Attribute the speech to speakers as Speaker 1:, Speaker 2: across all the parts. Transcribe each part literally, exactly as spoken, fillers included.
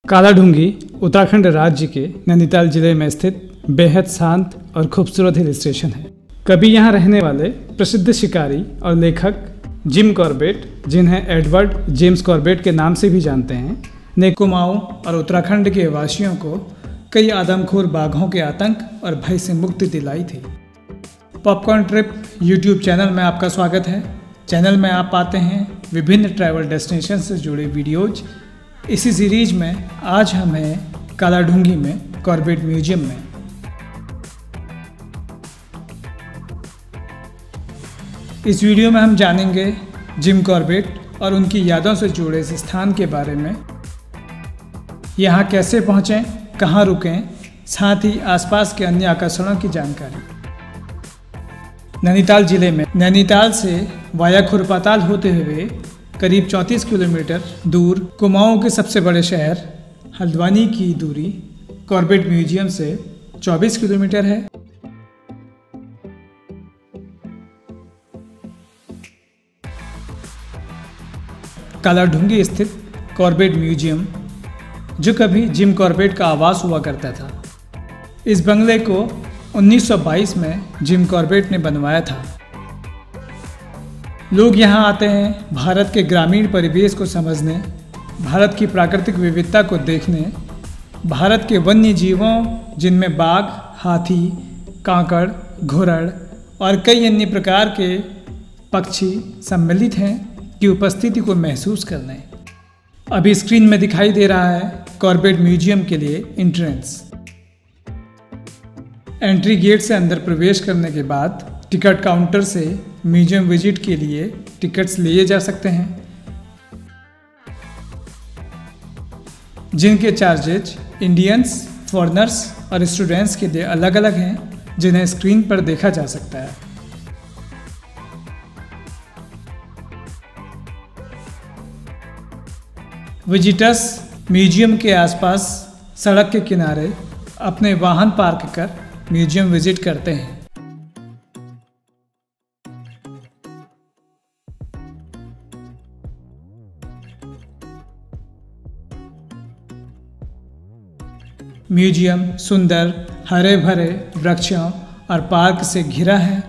Speaker 1: कालाढूंगी उत्तराखंड राज्य के नैनीताल जिले में स्थित बेहद शांत और खूबसूरत हिल स्टेशन है। कभी यहाँ रहने वाले प्रसिद्ध शिकारी और लेखक जिम कॉर्बेट, जिन्हें एडवर्ड जेम्स कॉर्बेट के नाम से भी जानते हैं, ने कुमाऊं और उत्तराखंड के वासियों को कई आदमखोर बाघों के आतंक और भय से मुक्ति दिलाई थी। पॉपकॉर्न ट्रिप यूट्यूब चैनल में आपका स्वागत है। चैनल में आप पाते हैं विभिन्न ट्रैवल डेस्टिनेशन से जुड़े वीडियोज। इसी सीरीज में आज हम हैं कालाढूंगी में कॉर्बेट म्यूजियम में। इस वीडियो में हम जानेंगे जिम कॉर्बेट और उनकी यादों से जुड़े इस स्थान के बारे में। यहाँ कैसे पहुँचें, कहाँ रुकें, साथ ही आसपास के अन्य आकर्षणों की जानकारी। नैनीताल जिले में नैनीताल से वाया खुरपाताल होते हुए करीब चौंतीस किलोमीटर दूर कुमाऊं के सबसे बड़े शहर हल्द्वानी की दूरी कॉर्बेट म्यूजियम से चौबीस किलोमीटर है। कालाढूंगी स्थित कॉर्बेट म्यूजियम, जो कभी जिम कॉर्बेट का आवास हुआ करता था, इस बंगले को उन्नीस सौ बाईस में जिम कॉर्बेट ने बनवाया था। लोग यहाँ आते हैं भारत के ग्रामीण परिवेश को समझने, भारत की प्राकृतिक विविधता को देखने, भारत के वन्य जीवों जिनमें बाघ, हाथी, कांकड़, घुरड़ और कई अन्य प्रकार के पक्षी सम्मिलित हैं की उपस्थिति को महसूस करने। अभी स्क्रीन में दिखाई दे रहा है कॉर्बेट म्यूजियम के लिए एंट्रेंस। एंट्री गेट से अंदर प्रवेश करने के बाद टिकट काउंटर से म्यूजियम विजिट के लिए टिकट्स लिए जा सकते हैं, जिनके चार्जेज इंडियंस, फॉरेनर्स और स्टूडेंट्स के लिए अलग अलग हैं, जिन्हें स्क्रीन पर देखा जा सकता है। विजिटर्स म्यूजियम के आसपास सड़क के किनारे अपने वाहन पार्क कर म्यूजियम विजिट करते हैं। म्यूजियम सुंदर हरे भरे वृक्षों और पार्क से घिरा है।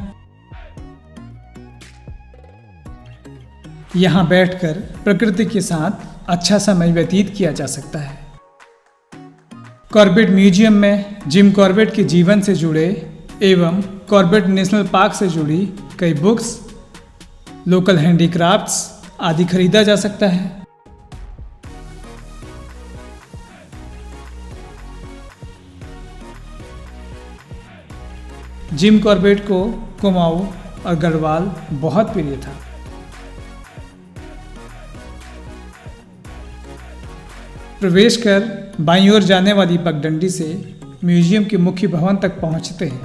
Speaker 1: यहाँ बैठकर प्रकृति के साथ अच्छा समय व्यतीत किया जा सकता है। कॉर्बेट म्यूजियम में जिम कॉर्बेट के जीवन से जुड़े एवं कॉर्बेट नेशनल पार्क से जुड़ी कई बुक्स, लोकल हैंडीक्राफ्ट्स आदि खरीदा जा सकता है। जिम कॉर्बेट को कुमाऊं और गढ़वाल बहुत प्रिय था। प्रवेश कर बाईं ओर जाने वाली पगडंडी से म्यूजियम के मुख्य भवन तक पहुंचते हैं।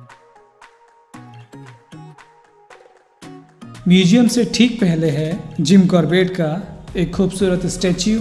Speaker 1: म्यूजियम से ठीक पहले है जिम कॉर्बेट का एक खूबसूरत स्टैच्यू।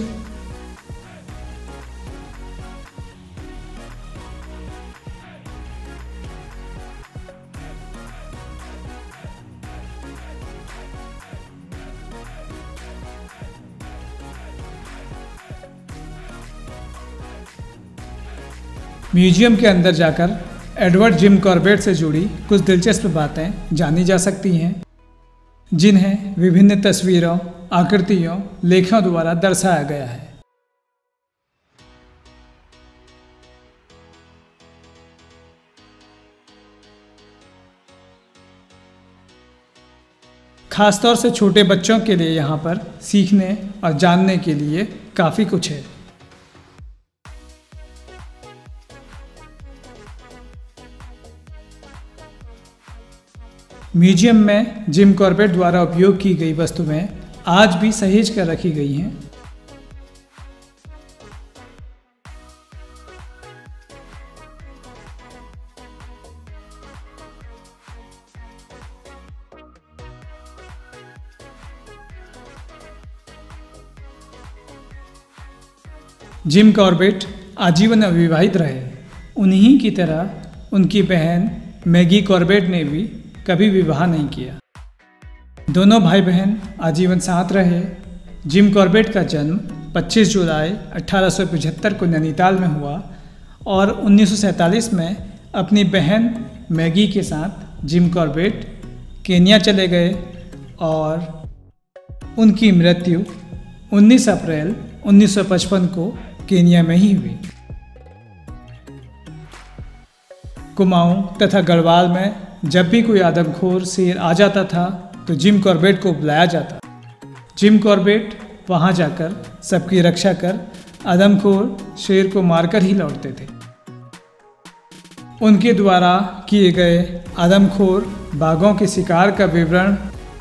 Speaker 1: म्यूजियम के अंदर जाकर एडवर्ड जिम कॉर्बेट से जुड़ी कुछ दिलचस्प बातें जानी जा सकती हैं, जिन्हें विभिन्न तस्वीरों, आकृतियों, लेखों द्वारा दर्शाया गया है। खासतौर से छोटे बच्चों के लिए यहाँ पर सीखने और जानने के लिए काफ़ी कुछ है। म्यूजियम में जिम कॉर्बेट द्वारा उपयोग की गई वस्तुएं आज भी सहेज कर रखी गई हैं। जिम कॉर्बेट आजीवन अविवाहित रहे। उन्हीं की तरह उनकी बहन मैगी कॉर्बेट ने भी कभी विवाह नहीं किया। दोनों भाई बहन आजीवन साथ रहे। जिम कॉर्बेट का जन्म पच्चीस जुलाई अठारह सौ पचहत्तर को नैनीताल में हुआ और उन्नीस सौ सैंतालीस में अपनी बहन मैगी के साथ जिम कॉर्बेट केन्या चले गए और उनकी मृत्यु उन्नीस अप्रैल उन्नीस सौ पचपन को केन्या में ही हुई। कुमाऊं तथा गढ़वाल में जब भी कोई आदमखोर शेर आ जाता था तो जिम कॉर्बेट को बुलाया जाता। जिम कॉर्बेट वहां जाकर सबकी रक्षा कर आदमखोर शेर को मारकर ही लौटते थे। उनके द्वारा किए गए आदमखोर बाघों के शिकार का विवरण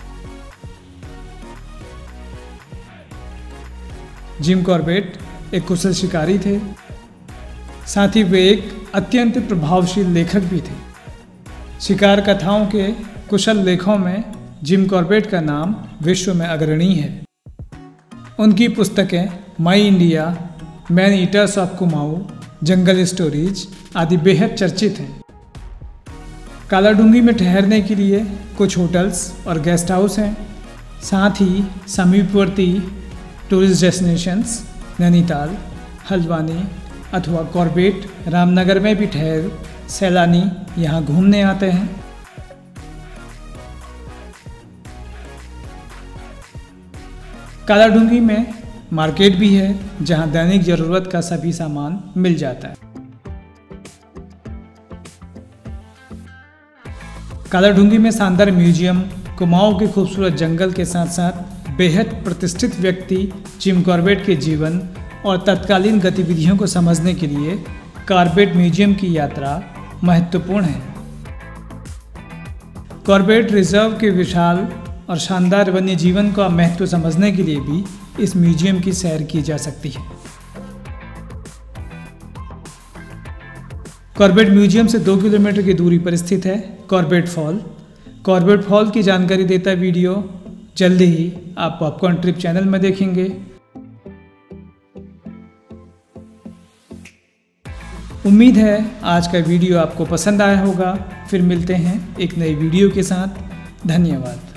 Speaker 1: जिम कॉर्बेट एक कुशल शिकारी थे, साथ ही वे एक अत्यंत प्रभावशील लेखक भी थे। शिकार कथाओं के कुशल लेखों में जिम कॉर्बेट का नाम विश्व में अग्रणी है। उनकी पुस्तकें My India, man eaters of Kumaon, jungle stories आदि बेहद चर्चित हैं। कालाडूंगी में ठहरने के लिए कुछ होटल्स और गेस्ट हाउस हैं, साथ ही समीपवर्ती टूरिस्ट डेस्टिनेशंस नैनीताल, हल्द्वानी अथवा कॉर्बेट, रामनगर में भी ठहर सैलानी यहाँ घूमने आते हैं। कालाडूंगी में मार्केट भी है जहाँ दैनिक जरूरत का सभी सामान मिल जाता है। कालाडूंगी में शानदार म्यूजियम, कुमाऊं के खूबसूरत जंगल के साथ साथ बेहद प्रतिष्ठित व्यक्ति जिम कॉर्बेट के जीवन और तत्कालीन गतिविधियों को समझने के लिए कॉर्बेट म्यूजियम की यात्रा महत्वपूर्ण है। कॉर्बेट रिजर्व के विशाल और शानदार वन्य जीवन का महत्व समझने के लिए भी इस म्यूजियम की सैर की जा सकती है। कॉर्बेट म्यूजियम से दो किलोमीटर की दूरी पर स्थित है कॉर्बेट फॉल। कॉर्बेट फॉल की जानकारी देता वीडियो जल्दी ही आप पॉपकॉर्न ट्रिप चैनल में देखेंगे। उम्मीद है आज का वीडियो आपको पसंद आया होगा। फिर मिलते हैं एक नई वीडियो के साथ। धन्यवाद।